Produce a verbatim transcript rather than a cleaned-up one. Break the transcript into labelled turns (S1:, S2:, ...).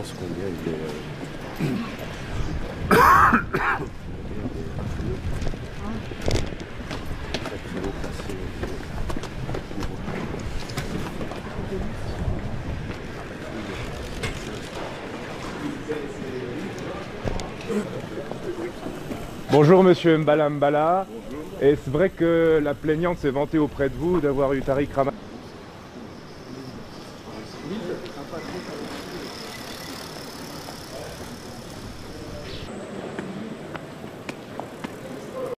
S1: balance combien il est. Euh...
S2: Bonjour Monsieur Mbala Mbala. Est-ce vrai que la plaignante s'est vantée auprès de vous d'avoir eu Tariq Ramadan?